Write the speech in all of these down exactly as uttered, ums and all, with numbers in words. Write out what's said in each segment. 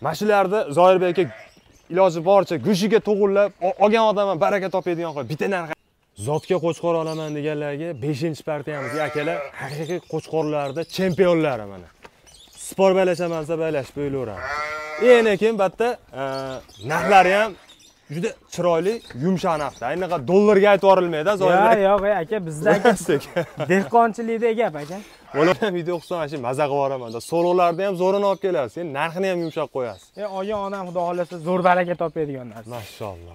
Mana shularni Zoirbek aka iloji boricha go'shiga to'g'irlab olgan odam ham baraka topadigan qilib bitta narx. Zotga qo'chqor olaman deganlarga beshinchi partiyamizga akalar haqiqiy qo'chqorlarda chempionlari mana. Sport baylashamansa baylashib bo'ylaveradi. Yana keyin batta narxlari ham juda chiroyli, yumshoq narxda. Ayniqsa dollarga aytib yuborilmaydi, Zoirbek. Yo'q, yo'q aka, bizdagi dehqonchilikda gap aka. Ular video qilsam shu maza qilib yuboraman. So'rovlarda ham zo'rini olib kelasiz. Sen narxini ham yumshoq qo'yasiz. E, olgan odam xudo xolasa zo'r baraka topadigan narsa. Mashalloh.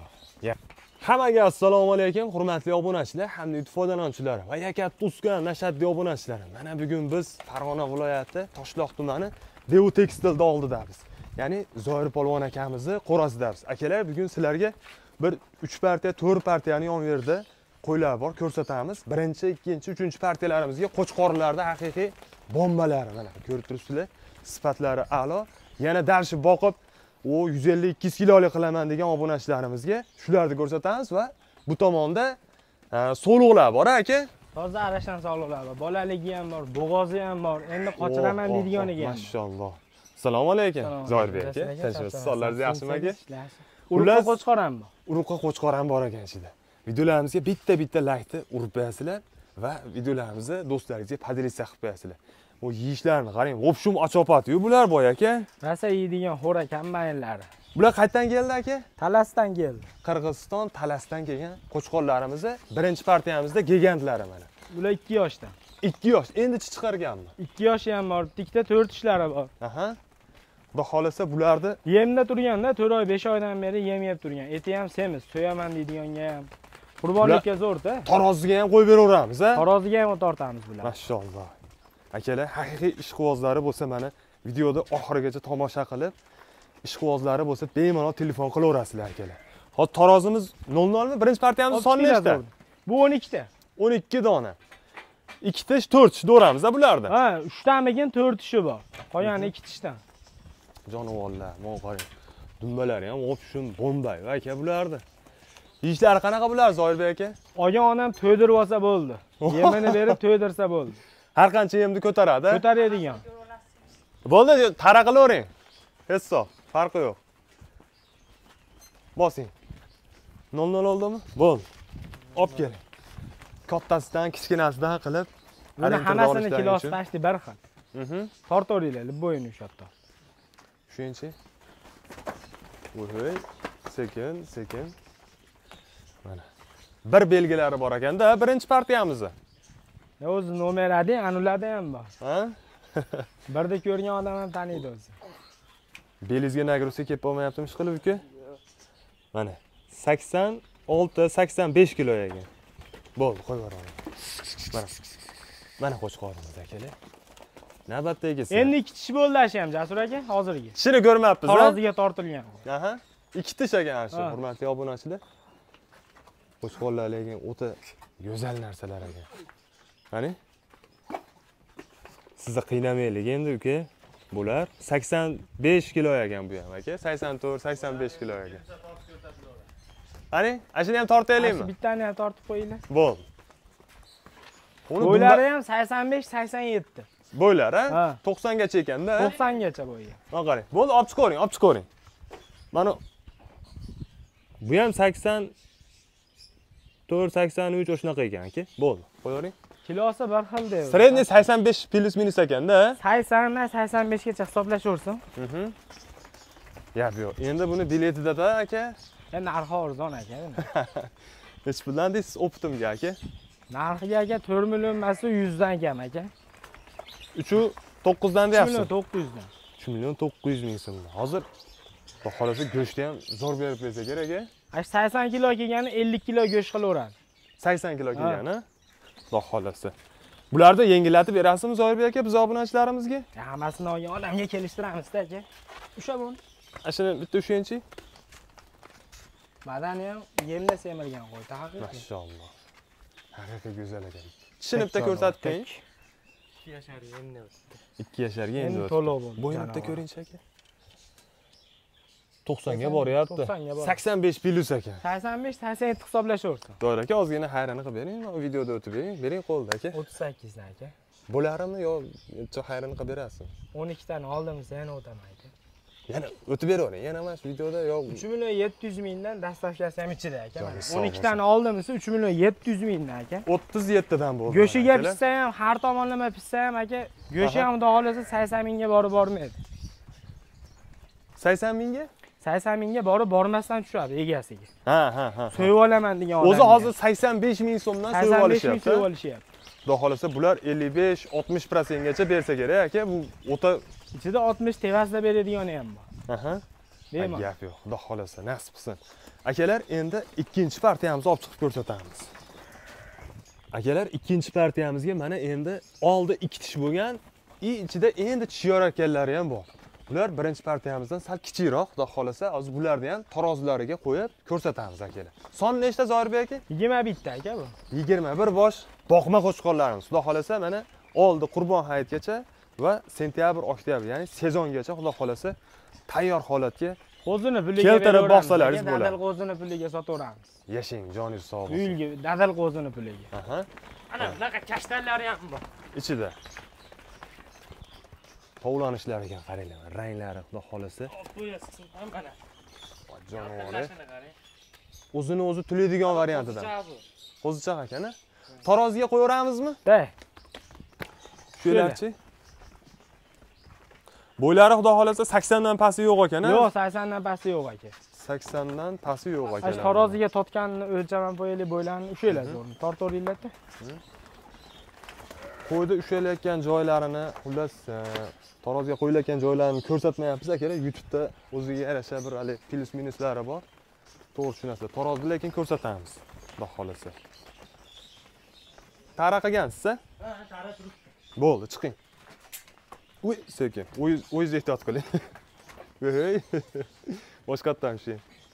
Hammaga assalomu alaykum, hurmatli obunachilar hamda YouTube foydalanuvchilari va yakat Tuskan nashaddiy obunachilar. Mana bugun biz Farg'ona viloyati Toshloq tumani Devu Tekstilda oldidamiz. Ya'ni Zoir polvon akamizni qo'rasidamiz. Akalar, bugun sizlarga bir uch partiya, to'rt partiyani yon yerda qo'ylar bor, ko'rsatamiz. Birinchi, ikkinchi, uchinchi partiyalarimizga qo'chqorlarda haqiqiy bombalari mana ko'rib turibsizlar. Sifatlari a'lo. Yana darshib boqib o yuz ellik ikki yuz kilolik qilaman degan obunachilarimizga shularni ko'rsatamiz va bu tomonda so'luqlar bor aka. Toza arashan so'luqlar bor. Bolaligi ham bor, bo'g'ozi ham bor. Endi qochiraman deydiganiga ham. Mashalloh. Assalomu alaykum Zoirbek aka. Tinchmisiz? Sonlaringiz yaxshimi aka? Urug'qa qo'chqor ham bor. Urug'qa qo'chqor ham bor ekan ichida. Videolarimizga bitta-bitta laykni urib qo'yasizlar va videolarimizni do'stlaringizga podelitsiya qilib qo'yasizlar. Bu yeyishlarni qarang, o'pshum achopati-yu bular boy aka. Rosa yeydigan xo'ra kombaynlari. Bular qayerdan keldi aka? Talasdan keldi. Qirg'iziston Talasdan kelgan qo'chqorlarimizni birinchi partiyamizda gigantlari mana. Bular ikki yoshdan. ikki yosh, endi chiqarganmi? ikki yoshi ham bor, tikda to'rt ishlari bor. Aha. Xudo xolasa bularni yemda turganda to'rt oy, besh oydan beri yem yeb turgan. Eti ham semiz, so'yaman deydiganga ham. Qurbonlikka zo'r-da. Taroziga ham qo'yib beraveramiz, ha? Taroziga ham tortamiz bular. Mashalloh. Akalar, haqiqiy ishqibozlari bo'lsa mana videoda oxirigacha tomosha qilib, ishqibozlari bo'lsa bemalol telefon qilaverasizlar akalar. Hozir tarozimiz nol nol mi? Birinchi partiyamiz soni nechta? Bu o'n ikkita. o'n ikki dona. ikkita ish, to'rt ish do'ramiz-a bularda. Ha, uchtamigin to'rt ishi bor. Qolgani ikki ishdan. Jonivorlar, mana qarang. Dumbalari ham o'pshun, bombay aka bulardi. Yeyishlari qanaqa bular Zoirbek aka? Olgan odam to'ydirib olsa bo'ldi. Yemini berib to'ydirsa bo'ldi. Har qancha yemni ko'taradi. Ko'taradigan. Bo'ldi, tara qilavering. Hisob, farqi yo'q. Bosing. nol nol oldimi? Bo'ldi. Olib keling. Kattasidan, kichkinasidan qilib, buni hammasini kilosi tashdi bir xil. Mhm. Tortoringlar, bo'yini ushatdi. Shuncha. Voy, sekin, sekin. Mana. Bir belgilari bor ekanda, birinchi partiyamizni. Ya o'zi nomeradi, anularda ham bor. Ha? Birda ko'rgan odam ham taniydi o'zi. Belizga nagrusi kelib bo'lmayaptimi ishqilib uka? Mana sakson olti sakson besh kilo ekan. Bo'ldi, qo'yib yuboraman. Mana. Mana qo'chqorimiz akalar. Navbatda egasi. Endi ikki tish bo'ldi ashi ham Jasur aka, hozirgi. Tishini ko'rmayapmiz, ha? Taroziga tortilgan. Aha. Ikki tish ekan shu, hurmatli obunachilar. Qo'chqorlar lekin o'ta go'zal narsalar ekan. Qani? Sizni qiynamaylik endi uka. Bular sakson besh kilo ekan bu ham aka. sakson to'rt sakson besh kilo ekan. Qani? Ashini ham tortaylikmi? Bittani ham tortib qo'yinglar. Bo'ldi. Bo'ylari ham sakson besh sakson yetti. Bo'ylar, ha? to'qson gacha ekanda. to'qson gacha bo'ygan. Mana qarang. Bo'ldi, olib chiqaring, olib chiqaring. Mana bu ham sakson to'rt sakson uch o'shnaqa ekan aka. Bo'ldi, qo'yavering. Kilosi bir xil deb. Sredniy sakson besh plus minus ekanda. sakson dan sakson besh gacha hisoblashaversin. Mhm. Yap yo'q. Endi buni biletida-da aka. Ya narxi arzon aka. Hech puldan deysiz opitimga aka. Narxiga aka to'rt million emas, yuz dan kam aka. uch to'qqiz dan deyapsiz. uch million to'qqiz yuz dan. uch million to'qqiz yuz ming so'm. Hozir xohlasa go'shtni ham zo'r berib bersa kerak aka. Ash sakson kilo kelgani ellik kilo go'sht qilaveradi. sakson kilo kelgani, ha? Xudo xolasa. Bularni yengillatib berasizmi Zoirbek aka biz obunachilarimizga? Hammasini olgan odamga kelishtiramiz-da aka. O'sha buni. Ashini bitta o'shanchi. Badani ham yemda semirgan qo'ydi, haqiqiy. Mashalloh. Haqiqiy go'zal ekan. Tishini bitta ko'rsatding. ikki yasharga endi o'tdi. ikki yasharga endi o'tdi. To'liq bo'ldi. Bo'yini bitta ko'ring-chi aka. to'qsonga boryapti. sakson besh plus ekan. sakson besh sakson yetti hisoblashaversin. Do'ra aka, ozgina hayrini qilib bering, mana videoda o'tib bering. Bering qo'lda aka. o'ttiz sakkiz dan aka. Bo'larimi yo necha hayrini qilib berasiz? o'n ikki tani oldimizda yana o'tamaydi. Yana o'tib beravering. Yana mana shu videoda yo'q. uch million yetti yuz mingdan dastavkasi ham ichida aka. Joyi sog' o'n ikki tani oldim esa uch million yetti yuz mingdan aka. o'ttiz yettidan bo'ldi. Go'shiga pishsa ham, har tomonlama pishsa ham aka, go'shi ham xudo xolasa sakson mingga borib bormaydi. sakson mingga? sakson mingga borib bormasdan tushadi egasiga. Ha, ha, ha. So'yib olaman degan odam. O'zi hozir sakson besh ming so'mdan so'yib olishyapti. so'yib olishyapti. Xudo xolasa bular ellik besh oltmish foiz gacha bersa kerak aka. Bu o'ta ichida oltmish tevasida beradigani ham bor. Aha. Deyman. Gap yo'q. Xudo xolasa nasib qilsin. Akalar, endi ikkinchi partiyamizni olib chiqib ko'rsatamiz. Akalar, ikkinchi partiyamizga mana endi oldi ikki tish bo'lgan, i ichida endi tishyorarkanlari ham bor. Bular birinchi partiyamizdan sal kichikroq, xudo xolasa, hozir bularni ham tarozilariga qo'yib ko'rsatamiz akalar. Son nechta Zoirbek aka? yigirma bitta aka bu. yigirma bir bosh boqma qo'chqorlarimiz. Xudo xolasa mana oldi Qurbon hayitgacha va sentyabr, oktyabr, ya'ni sezongacha xudo xolasa tayyor holatga Qo'zini puliga keltirib boqsalaringiz bo'ladi. Dadal qo'zini puliga sotaveramiz. Yashang, joningiz sog' bo'lsin. Uyga dadal qo'zini puliga. Aha. Ana bunaqa kashtallari ham bor. Ichida tovlanishlariga qaranglar, ranglari xudo xolasa. Qo'yasiz ham mana. Jonivor. O'zini o'zi tulaydigan variantidan. Qo'zichoq akana. Taroziga qo'yaveramizmi? Da. Shularchi. Bo'ylari xudo xolasa sakson dan pasti yo'q ekan-a? Yo'q, sakson dan pasti yo'q aka. sakson dan pasti yo'q ekan. Ash taroziga totganini o'lchaman qo'yaylik, bo'ylarini ushlaylar zo'rni. Tortoringlar-da. Qo'yda ushlayotgan joylarini, xullas, taroziga qo'yilayotgan joylarini ko'rsatmayapmiz akalar. YouTube'da o'ziga yarasha bir hali plus minuslari bor. To'g'ri tushunasizlar. Tarozida lekin ko'rsatamiz. Xudo xolasa. Tara qilgansiz-a? Ha, tara turibdi. Bo'ldi, chiqing. Uy, sekin. O'zingiz ehtiyot qiling. Hey. Boshqatdan shu.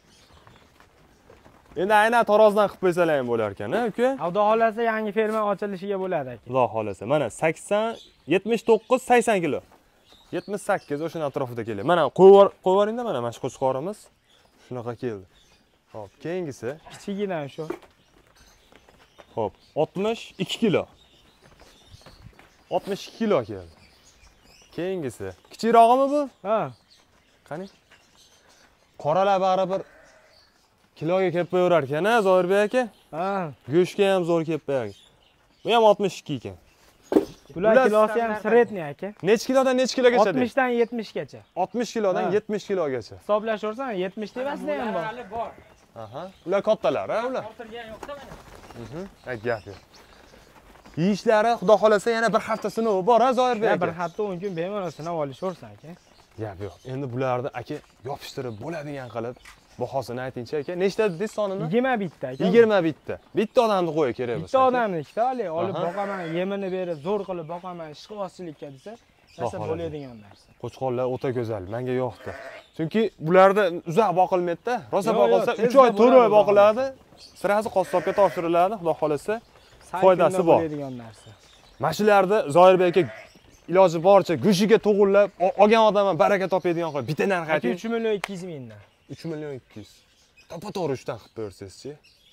Endi aynan tarozdan qilib qo'ysalar ham bo'lar ekan-a, uka? Xudo xolasa yangi ferma ochilishiga bo'ladi aka. Xudo xolasa. Mana sakson, yetmish to'qqiz, sakson kilo. yetmish sakkiz o'sha atrofida keladi. Mana qo'yib qo'yvaringda mana mana shu qo'chqorimiz shunaqa keldi. Xo'p, keyingisi kichigidan shu. Xo'p, oltmish ikki kilo. oltmish ikki kilo keldi. Keyingisi kichikrog'imi bu? Ha. Qani? Qoralar baribir kiloga kelib qo'yaverar ekan-a, Zoirbek aka? Ha. Go'shtga ham zo'r kelib qo'yadi. Bu ham oltmish ikki ekan. Bular kilosi ham sredniy aka. Nech kilodan nech kilogacha? oltmish dan yetmish gacha. oltmish kilodan yetmish kilogacha. Hisoblashaversan yetmish tevasida ham bor. Aha. Ular kattalar, ha, ular. Ortilgan yo'q-da mana. Mhm. Ha, gap yo'q. Yeyishlari xudo xolasa yana bir hafta sinovi bor, ha, Zoirbek aka. Bir hafta o'n kun bemalol sinab olishaversan aka. Gap yo'q. Endi bularni aka yopishtirib bo'ladigan qilib bahosini aytingchi aka. Nechta dedingiz sonini? yigirma bitta aka. yigirma bitta. Bitta odamni qo'ya kerak bo'lsa. Bitta odamnikda, hali olib boqaman, yemini berib, zo'r qilib boqaman, ishqibozchilikka desa, nasib bo'ladigan narsa. Qo'chqorlar o'ta go'zal, menga yoqdi. Chunki bularda uzoq boqilmaydi-da. Rosa boqilsa uch oy, to'rt oy boqiladi. Sirasi qassobga topshiriladi, xudo xolasa foydasi bor. Mana shularni Zoirbek aka iloji boricha go'shiga to'g'irlab olgan odam ham baraka topadigan qilib bitta narx ayting. uch million ikki yuz mingdan. uch million ikki yuz. To'g'ri uchdan qilib bersangiz-chi.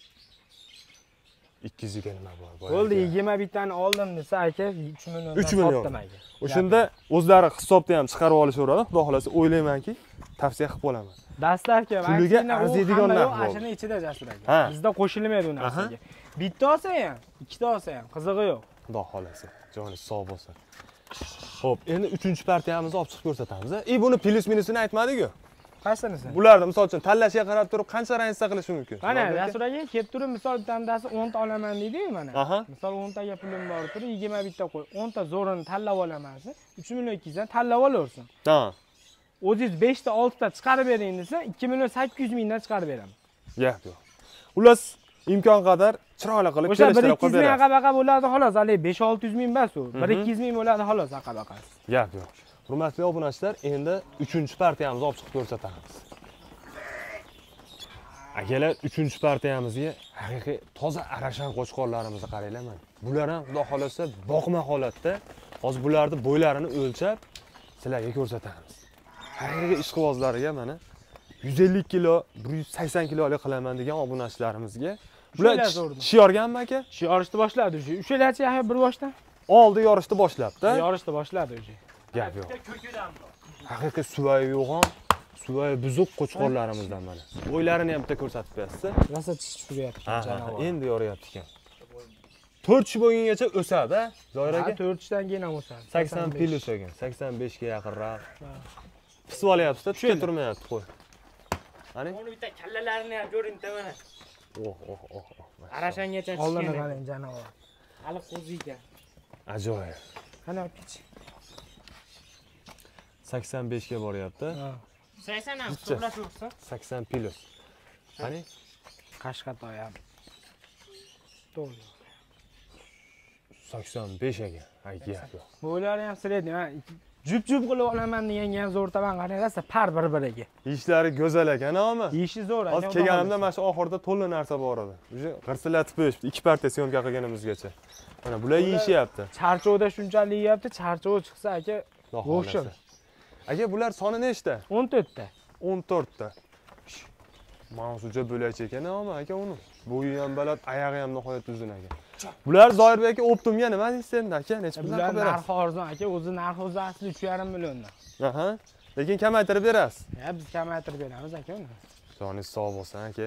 ikki yuz ga nima bor? Bo'ldi, yigirma bittani oldim desa aka uch million dan sotdim aka. O'shunda o'zlari hisobda ham chiqarib olishaveradi. Xudo xolasa o'ylaymanki, tavsiya qilib qolaman. Dastlabki puliga arziydigan narx bor. Ashini ichida Jasur aka. Bizda qo'shilmaydi u narsaga. Bitta olsa ham, ikkita olsa ham qizig'i yo'q. Xudo xolasa, joningiz sog' bo'lsin. Xo'p, endi uchinchi partiyamizni olib chiqib ko'rsatamiz. E buni plus minusini aytmadik-ku. Qaysinisi? Bularni misol uchun tanlashga qarab turib qancha rangsa qilish mumkin? Mana Jasur aka kelib turib misol bittasi o'n ta olaman deydi-ku mana. Misol o'n taga pulim bor turib yigirma bitta qo'y. o'n ta zo'rini tanlab olaman desa, uch million ikki yuz dan tanlab olaversin. Ha. O'zingiz besh ta olti ta chiqarib bering desa, ikki million sakkiz yuz mingdan chiqarib beraman. Gap yo'q. Xullas, imkon qadar chiroyli qilib kelishtirib qo'yib berasiz. O'sha bir ikki yuz ming aqa-baqa bo'ladi xolos, hali besh olti yuz ming bas u. bir ikki yuz ming bo'ladi xolos aqa-baqasi. Gap yo'q. Hurmatli obunachilar, endi uchinchi partiyamizni olib chiqib ko'rsatamiz. Akalar, uchinchi partiyamizga haqiqiy toza arashan qo'chqorlarimizni qaranglar mana. Bular ham xudo xolasa boqma holatda. Hozir bularni bo'ylarini o'lchab sizlarga ko'rsatamiz. Haqiqiy ishqibozlarga mana yuz ellik kilo, bir yuz sakson kilolik qilaman degan obunachilarimizga. Bular ish yorganmi aka? Ish yorishni boshladi o'sha. Ushalarchi yaxshi bir boshdan. Oldi yorishni boshlabdi. Yorishni boshladi o'sha. Gap yo'q. Haqiqiy suvayi yo'g'on, Suvoy buzuq qo'chqorlarimizdan mana. Bo'ylarini ham bitta ko'rsatib berasiz. Rosa tish turyapti Ha, janob. endi yoryapti ekan. to'rt kishi bo'lgungacha o'sadi, Zoir aka. Ha, to'rt kishidan keyin ham o'sadi. sakson pil o'sagan, sakson besh ga yaqinroq. Pisib olyapti-da, tushga turmayapti qo'y. Qani? Uni bitta kallalarini ham ko'ring-da mana. Oh, oh, oh, oh. Arashangacha Oldini chiqqan. qarang janob. Hali qo'zi ekan. Ajoyib. Qani pich. sakson besh ga boryapti. Ha. sakson ham hisoblash sakson pil. Qani? Qashqatoy ham. To'g'ri. sakson besh ga. Ay, gap yo'q. Bo'ylari ham sredniy. Jup-jup qilib olaman deganga ham zo'r taban qaraysiz, par bir-biriga. Ishlari go'zal ekan, ama. Ishi zo'r ekan. Hozir kelganimda mana shu oxirida to'la narsa bor edi. Uje g'irsilatib qo'yishdi, ikki partiya syomka qilganimizgacha. Mana bular yeyishyapti. Charchovda shunchalik yeyapti, charchov chiqsa aka, ro'shin. Aka, bular soni nechta? o'n to'rt ta. o'n to'rt ta. Mansuja bo'lak ekan, ama aka uni. Bo'yi ham baland, oyog'i ham nihoyat uzun ekan. Bular Zoirbek aka Optimga nima deysiz endi aka? Necha puldan Bular qilib berasiz? narxi arzon aka, o'zi narxi o'zi asli uch yarim milliondan. Aha. Lekin kamaytirib berasiz. Ha, biz kamaytirib beramiz aka uni. Joningiz sog' bo'lsin aka.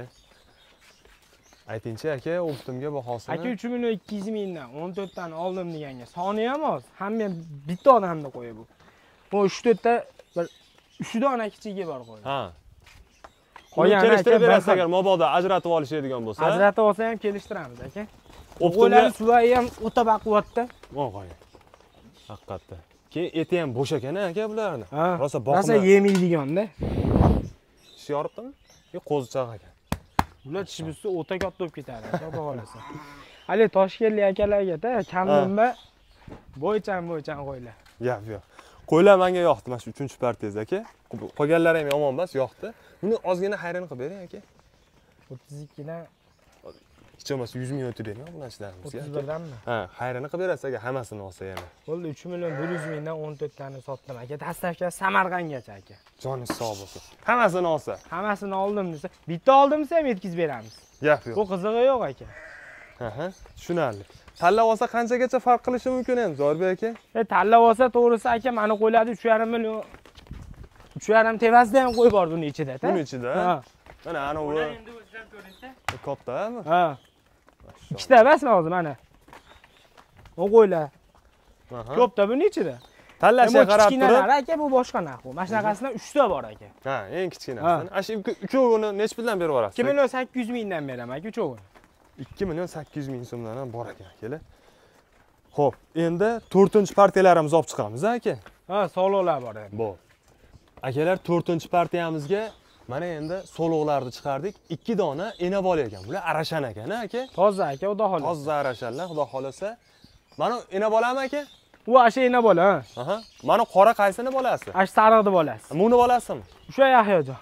Aytingchi aka, Optimga bahosini. Aka uch million ikki yuz mingdan o'n to'rt tani oldim deganga. Soni ham oz, hamma bitta odamni qo'yib bu. Bu uch to'rt ta bir uch dona kichigi bor qo'yib. Ha. Qolgani kelishtirib aka, berasiz bir- agar mabodo ajratib olishadigan bo'lsa. Ajratib olsa ham kelishtiramiz aka. Optimga O'g'illar suvoyi ham o'ta baquvvatda. O'g'ay. Haqiqatda. Keyin eti ham bo'sh ekan aka bularni. Ha. Rosa Rosa boqma. yemaydiganda. Tish yoribdimi? Yo, qo'zichoq ekan. Ular tish bitsa o'ta katta bo'lib ketadi, xudo xolasa. Hali Toshkentlik akalarga-da kamdimba bo'ychan bo'ychan qo'ylar. Yo'q, yo'q. Qo'ylar menga yoqdi, mana shu uchinchi partiyangiz aka. Qolganlari ham yomon emas, yoqdi. Buni ozgina hayron qilib bering aka. o'ttiz ikkidan Hech bo'lmasa yuz ming o'tib bering bunachilarimizga. o'ttiz birdanmi? Ha, hayron qilib berasiz aka, hammasini olsa yana. Bo'ldi uch million bir yuz mingdan o'n to'rt tani sotdim aka. Dastavka Samarqandgacha aka. Joningiz sog' bo'lsin. Hammasini olsa. Hammasini oldim desa, bitta oldim desa ham yetkazib beramiz. Yo'q, yo'q. Bu qizig'i yo'q aka. Aha, tushunarli. Tanlab olsa qanchagacha farq qilishi mumkin endi Zoirbek aka? E tanlab olsa to'g'risi aka, mani qo'yladi uch yarim million. uch yarim tevasida ham qo'y bor buning ichida-da. Buning ichida? Ha. Mana ana u Ular endi o'zlab ko'ring-da. kattami? Ha. Ikkita emasmi hozir mana. O qo'ylar. Aha. Ko'pda buning ichida. Tanlashga qarab turib. Aka bu boshqa narx bu. Mana shunaqasidan uch ta bor aka. Ha, eng kichkinasi. Ana shu uchovini necha puldan berib yuborasiz? ikki million sakkiz yuz mingdan beraman aka uchovini. ikki million sakkiz yuz ming so'mdan ham bor ekan akalar. Xo'p, endi to'rtinchi partiyalarimizni olib chiqamiz aka. Ha, so'lovlar bor endi. Bu. Akalar, to'rtinchi partiyamizga mana endi so'lovlarni chiqardik. ikki dona ena bola ekan. Bular arashan ekan, aka. Toza aka, xudo xolasa. Toza arashanlar, xudo xolasa. Mana ena bolami aka? U ashina bola, ha. Aha. Mana qora qaysini bolasi? Ash sariqni bolasi. Buni bolasimi? O'sha Yahyojon.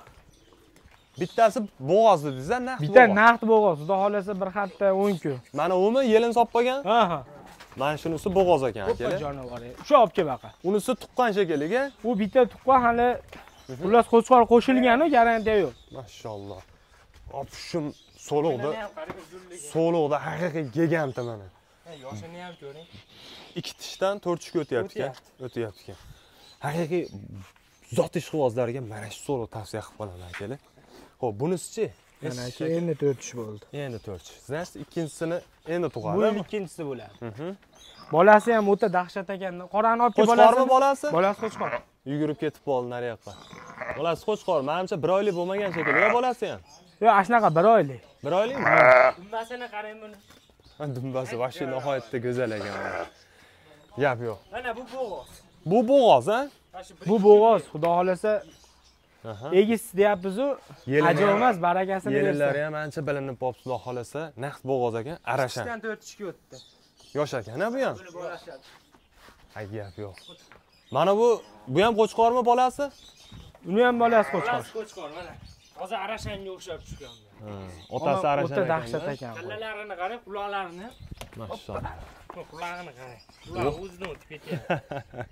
Bittasi bo'g'oz dedingiz-a, naqd. Bitta naqd bo'g'oz, xudo xolasa bir xatda o'n kun. Mana umi yelin solib qo'ygan. Ha, ha. Mana shunisi bo'g'oz ekan Ko'ppa akalar. jonivor. O'sha olib kel baqa. Unisi tuqqan shekilliga. U bitta tuqqan hali ular qo'chqor qo'shilgani garantiya yo'q. Mashalloh. Hop shu so'lovda, so'lovda haqiqiy gigant mana. Yoshini ham ko'ring. ikki tishdan to'rt tishga o'tyapti ekan. O'tyapti ekan. Haqiqiy zot ishqibozlarga mana shu so'lov tavsiya qilib qolaman akalar. Xo'p, bunisi-chi? Mana aka endi to'rt tish bo'ldi. Endi to'rt tish. Значит, ikkinchisini endi tug'adi. Bu ikkinchisi bo'ladi. Bolasi ham o'ta dahshat ekan. Qorani olib kel Qo'chqormi bolasi? Bolasi qo'chqor. Yugurib ketib qoldi nariyoqqa. Bolasi qo'chqor. Menimcha bir oylik bo'lmagan shekilli. Ya bolasi ham. Yo'q, ashnaqa bir oylik. Bir oylikmi? Dumbasini qarang buni. Dumbasi vaqti nihoyatda go'zal ekan. Gap yo'q. Mana bu bo'g'oz. Bu bo'g'oz, ha? Bu bo'g'oz, xudo xolasa Aha. egis deyapmiz-u. Ajab emas, barakasini bersin. Yelinlari ham ancha bilinib qolibdi, xudo xolasa. Naqd bo'g'oz ekan, arashan. ikkidan to'rt tishga o'tdi. Yosh ekan-a bu ham? Buni bo'lashadi. Ay, gap yo'q. Mana bu bu ham qo'chqormi bolasi? Uni ham bolasi qo'chqor. Bolasi qo'chqor mana. Hozir arashanga o'xshab tushgan. Otasi arashan O'ta ekan. dahshat ekan. Kallalarini qarang, quloqlarini. Mashalloh. Qulog'ini qarang. Quloq o'zidan o'tib ketyapti.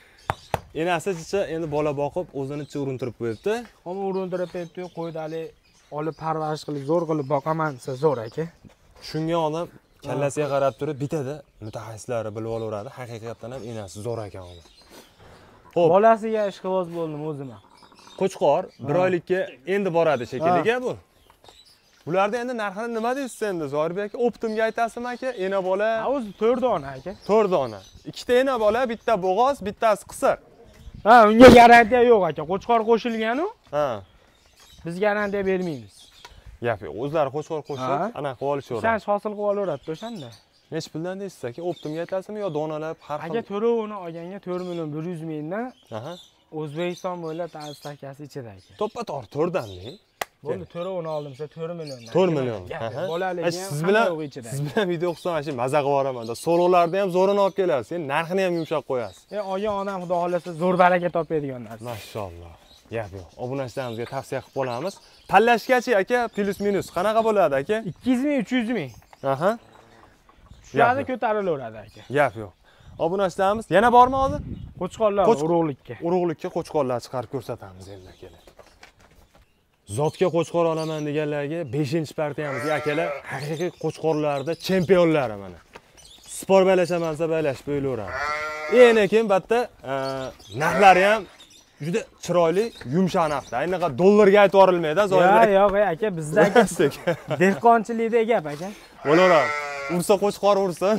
Enasicha endi bola boqib, o'zini ichi urintirib qo'yibdi. Homma urintirib qo'yibdi, qo'ydali olib parvarish qilib, zo'r qilib boqaman desa zo'r aka. Shunga odam kallasiga qarab turib bitadi, mutaxassislari bilib olaveradi. Haqiqatan ham enasi zo'r ekan uni. Xo'p, Bolasiga ishqiboz bo'ldim o'zim ham. Qo'chqor bir oylikka endi boradi shekilli bu. Bularda endi narxini nima deysiz endi Zoirbek aka? Optimga aytasizmi aka? Ena bola. Ha, o'zi to'rt dona aka. to'rt dona. Ikkita ena bola, bitta bo'g'oz, bittasi qisir. Ha, unga garantiya yo'q aka. Qo'chqor qo'shilgan-u. Ha. Biz garantiya bermaymiz. Gap yo'q. O'zlari qo'chqor qo'shib, ana qilib olishaveradi. Ishonch hosil qilib olaveradi o'shanda. Nech puldan deysiz aka? Optimga aytasizmi yo donalab har xil? Aka to'lovini olganga to'rt million bir yuz mingdan Aha. O'zbekiston bo'ylab stavkasi ichida aka. To'ppa-to'g'ri to'rtdanmi? Bo'ldi, to'lovini oldimsa to'rt milliondan. to'rt million. Aha. Bolaligi ham siz bilan ichida. siz bilan video qilsam maza qilib boraman. So'rovlarni ham zo'rini olib kelasiz. Endi narxini ham yumshoq qo'yasiz. E, olgan onam xudo xolasa zo'r baraka topadigan narsa. Mashalloh. Gap yo'q. Obunachilarimizga tavsiya qilib qolamiz. Tanlashgacha aka plus minus qanaqa bo'ladi aka? ikki yuz ming, uch yuz ming. Aha. Shularni ko'tarilaveradi aka. Gap yo'q. Obunachilarimiz yana bormi hozir? Qo'chqorlar urug'likka. Urug'likka qo'chqorlar chiqarib ko'rsatamiz endi akalar. Zotga qo'chqor olaman deganlarga beshinchi partiyamizga akalar haqiqiy qo'chqorlarda chempionlari mana. Sport baylashamansa baylashib qo'yilaveradi. Endi keyin batta narxlari ham juda chiroyli, yumshoq narxda. Ayniqsa dollarga aytib yuborilmaydi, zo'rlar. Yo'q, yo'q, aka, bizdagi dehqonchilikda gap aka. Bo'laveradi. Ursa qo'chqor ursin.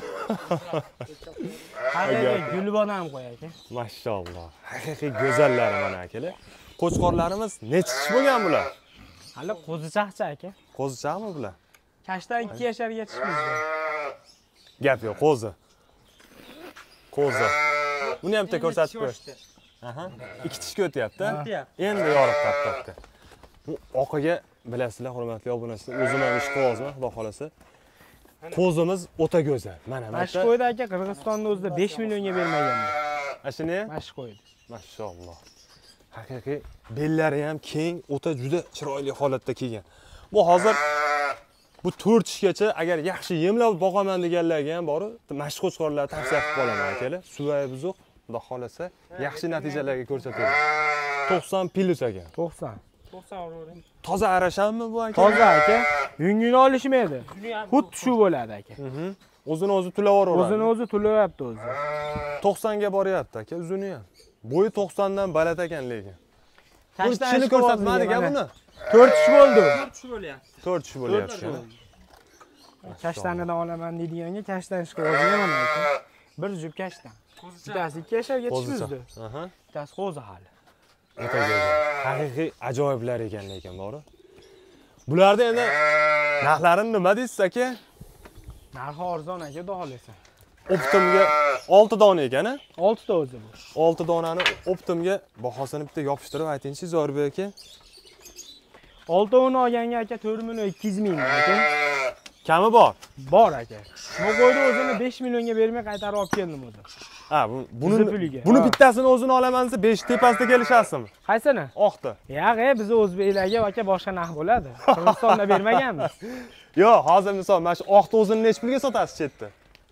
Haqiqiy gulbon ham qo'y aka. Mashalloh. Haqiqiy go'zallari mana akalar. Qo'chqorlarimiz necha kishi bo'lgan bular? Hali qo'zichaqcha aka. Qo'zichaqmi bular? Kashdan ikki yasharga chiqibdi. Gap yo'q, qo'zi. Qo'zi. Buni ham bitta ko'rsatib qo'y. Aha. Ikki tishga o'tyapti. Endi yorib taqtaqdi. Bu oqiga bilasizlar, hurmatli obunachilar, o'zim ham ish qilyapman, xudo xolasa. Qo'zimiz o'ta go'zal. Mana mana. Mashq qo'ydi aka, Qirg'izistonda o'zida besh millionga bermaganman. Ashini? Mashq qo'ydi. Mashalloh. Haqiqiy bellari ham keng, o'ta juda chiroyli holatda kelgan. Bu hozir bu to'rt ishgacha agar yaxshi yemlab boqaman deganlarga ham bor, mashq qo'chqorlar tavsiya qilib qolaman akalar. Suvay buzuq, xudo xolasa yaxshi natijalarga ko'rsatadi. to'qson plus ekan. to'qson. to'qson uravering. Toza arashanmi bu aka? Toza aka. Yungini olishmaydi. Xuddi shu bo'ladi aka. O'zini o'zi tulaveradi. O'zini o'zi tulayapti o'zi. to'qsonga boryapti aka, uzuni ham. Bo'yi to'qsondan baland ekan lekin. Kashdan Tishini ko'rsatmadiga buni. to'rt ish bo'ldi. to'rt ish bo'lyapti. to'rt ish bo'lyapti. Kashtanidan olaman deydiganga kashtan ish qilgan mana aka. Bir jup kashtan. Bittasi ikki yasharga chiqibdi. Aha. Bittasi qo'zi hali. O'ta go'zal. Haqiqiy ajoyiblar ekan lekin bori. Bularda endi narxlarini nima deysiz aka? Narxi arzon aka, xudo xolasa. Optimga olti dona ekan-a? olti ta o'zi bu. olti donani Optimga bahosini bitta yopishtirib aytingchi Zoirbek aka. olti uni olganga aka to'rt million ikki yuz ming aka. Kami bor? Bor aka. Bu qo'yni o'zini besh millionga bermay qaytarib olib keldim o'zi. Ha, buni buni bittasini o'zini olaman desa besh tepasida kelishasizmi? Qaysini? Oqda. Yo'q, biz o'zbeklarga aka boshqa narx bo'ladi. Qirg'izistonda bermaganmiz. Yo'q, hozir misol mana shu oqda o'zini nech pulga sotasiz chetda?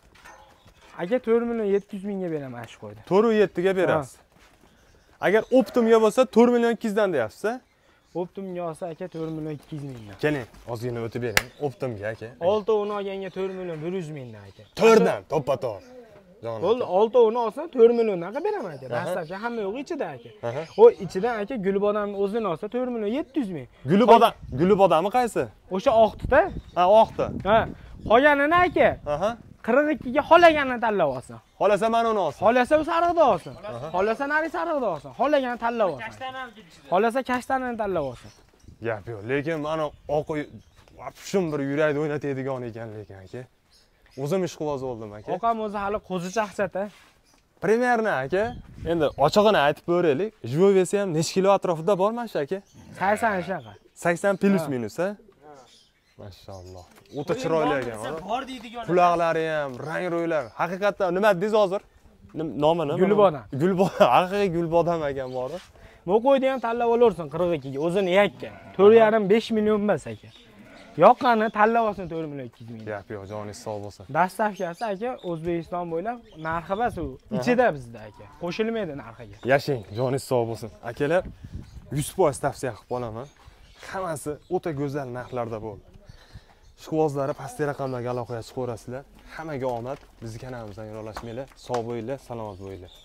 Aka to'rt million yetti yuz mingga beraman shu qo'yni. to'rt yetti ga berasiz. Agar Optimga bo'lsa to'rt million ikki yuz dan deyapsiz-a? Optimga olsa aka to'rt million ikki yuz mingdan. Keling, ozgina o'tib bering. Optimga aka. olti uni olganga to'rt million bir yuz mingdan aka. to'rt dan to'ppa-to'g'ri. Bo'ldi, olti uni olsa to'rt milliondan qa beraman aka. Dastlabki hamma yo'q ichida aka. O ichidan aka Gulbodamni o'zini olsa to'rt million yetti yuz ming. Gulbodam, Gulbodammi qaysi? O'sha oqdi-da. Ha, oqdi. Ha. Qolganini aka. Aha. qirq ikkiga xolaganini tanlab olsin. Xolasa mana uni olsin. Xolasa u sariqda olsin. Xolasa nari sariqda olsin. Xolaganini tanlab olsin. Xolasa kashtanini tanlab olsin. Gap yo'q, lekin mana oq shum bir yurakni o'ynatadigan ekan lekin aka. O'zim ish qilib oldim aka. Oqam o'zi hali qo'zichaqchata. Primerni aka. Endi ochig'ini aytib beraylik. Juvovesi ham necha kilo atrofida bor mana shu aka? sakson shunaqa. sakson plus minus ha? Mashalloh. O'ta chiroyli ekan. Bor deydigan. Quloqlari ham, rang ro'ylar. Haqiqatdan nima dedingiz hozir? Nomi nima? Gulbodam. Gulbodam, haqiqiy Gulbodam ekan bori. Bu qo'yni ham tanlab olarsan qirq ikkiga. O'zini yakka. to'rt yarim besh million emas aka. Yoqqani tanlab olsin to'rt million ikki yuz ming. Gap yo'q, joningiz sog' bo'lsin. Dastavkasi aka O'zbekiston bo'ylab narxi emas u. Ichida bizda aka. Qo'shilmaydi narxiga. Yashang, joningiz sog' bo'lsin. Akalar, yuz foiz tavsiya qilib qolaman. Hammasi o'ta go'zal narxlarda bo'ldi. Ishqibozlari pastki raqamlarga aloqaga chiqaverasizlar. Hammaga omad. Bizning kanalimizdan yo'lashmanglar. Sog' bo'linglar, salomat bo'linglar.